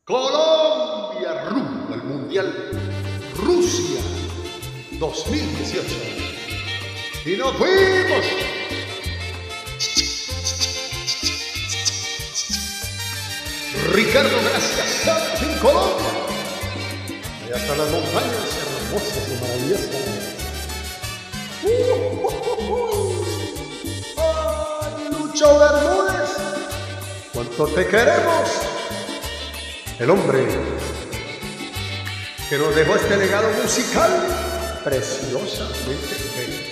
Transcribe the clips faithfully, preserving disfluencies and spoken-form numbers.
Colombia rumbo al Mundial Rusia dos mil dieciocho. Y nos fuimos. Ricardo, gracias. Estamos en Colombia. Y hasta las montañas hermosas y maravillosas. Uh, uh, uh, uh. ¡Ay, Lucho Bermúdez! ¡Cuánto te queremos! El hombre que nos dejó este legado musical preciosamente bello.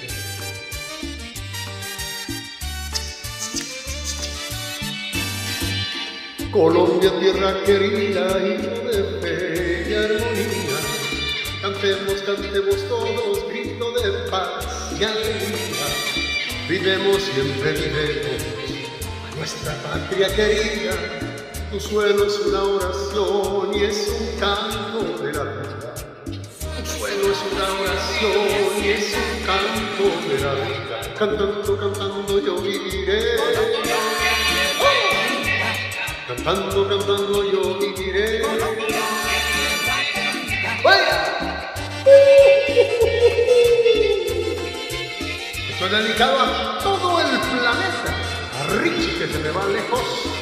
Colombia, tierra querida, hijo de fe y armonía, cantemos, cantemos todos, grito de paz y alegría. Vivemos, siempre vivemos a nuestra patria querida. Tu suelo es una oración y es un canto de la vida. Tu suelo es una oración y es un canto de la vida. Cantando, cantando yo viviré. Cantando, cantando yo viviré. ¡Vaya! Esto es dedicado a todo el planeta. A Richie, que se me va lejos.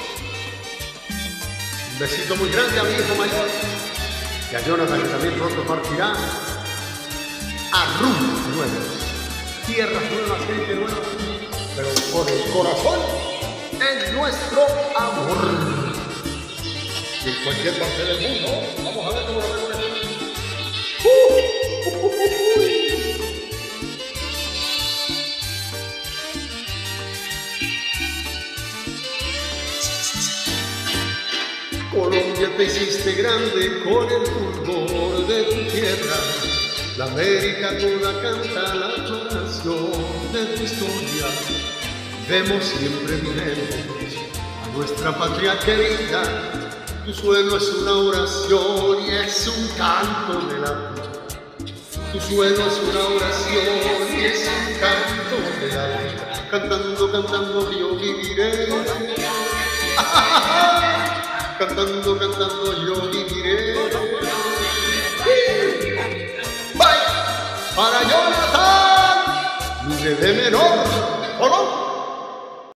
Un besito muy grande a mi hijo mayor. Y a Jonathan, que también pronto partirá. A rumbos nuevos. Tierras nuevas, gente nueva. Pero con el corazón en nuestro amor. Y en cualquier parte del mundo, vamos a ver cómo lo vemos. Uh, uh, uh, uh, uh. Colombia, te hiciste grande con el fulgor de tu tierra. La América toda canta la adoración de tu historia. Vemos, siempre miremos a nuestra patria querida. Tu suelo es una oración y es un canto de la vida. Tu suelo es una oración y es un canto de la vida. Cantando, cantando yo viviré. Cantando, cantando yo viviré. Bye. Para Jonathan, mi bebé menor, Colombia.